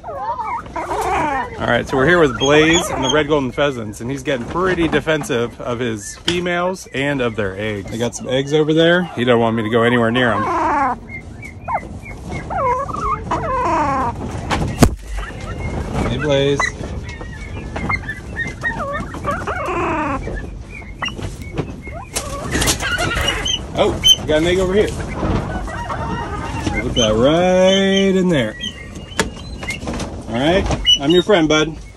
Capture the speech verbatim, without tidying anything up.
All right, so we're here with Blaze and the red golden pheasants, and he's getting pretty defensive of his females and of their eggs. I got some eggs over there. He don't want me to go anywhere near them. Hey, Blaze. Oh, I got an egg over here. Put that right in there. All right, I'm your friend, bud.